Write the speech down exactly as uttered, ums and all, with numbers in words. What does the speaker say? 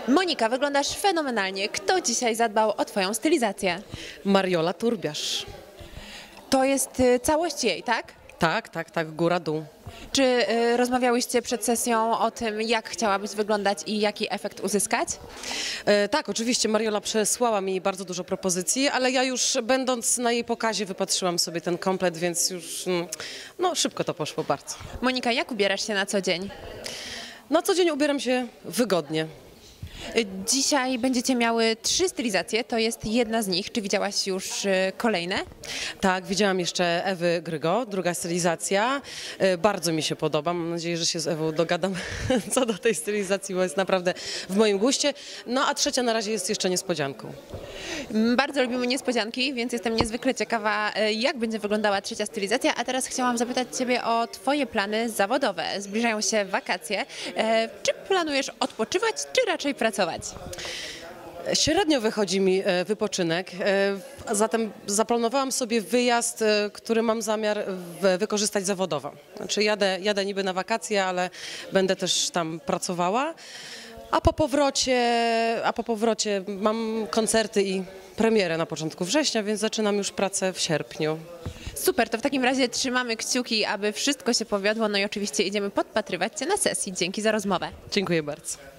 Monika, wyglądasz fenomenalnie. Kto dzisiaj zadbał o Twoją stylizację? Mariola Turbiasz. To jest y, całość jej, tak? Tak, tak, tak, góra-dół. Czy y, rozmawiałyście przed sesją o tym, jak chciałabyś wyglądać i jaki efekt uzyskać? E, tak, oczywiście Mariola przesłała mi bardzo dużo propozycji, ale ja już będąc na jej pokazie wypatrzyłam sobie ten komplet, więc już mm, no, szybko to poszło bardzo. Monika, jak ubierasz się na co dzień? Na co dzień ubieram się wygodnie. Y, Dzisiaj będziecie miały trzy stylizacje, to jest jedna z nich. Czy widziałaś już y, kolejne? Tak, widziałam jeszcze Ewy Grygo, druga stylizacja. E, Bardzo mi się podoba. Mam nadzieję, że się z Ewą dogadam co do tej stylizacji, bo jest naprawdę w moim guście. No a trzecia na razie jest jeszcze niespodzianką. Mm, Bardzo lubimy niespodzianki, więc jestem niezwykle ciekawa, y, jak będzie wyglądała trzecia stylizacja. A teraz chciałam zapytać Ciebie o Twoje plany zawodowe. Zbliżają się wakacje. E, Czy planujesz odpoczywać, czy raczej pracować? Średnio wychodzi mi e, wypoczynek, e, zatem zaplanowałam sobie wyjazd, e, który mam zamiar w- wykorzystać zawodowo. Znaczy jadę, jadę niby na wakacje, ale będę też tam pracowała, a po powrocie, a po powrocie mam koncerty i premierę na początku września, więc zaczynam już pracę w sierpniu. Super, to w takim razie trzymamy kciuki, aby wszystko się powiodło. No i oczywiście idziemy podpatrywać Cię na sesji. Dzięki za rozmowę. Dziękuję bardzo.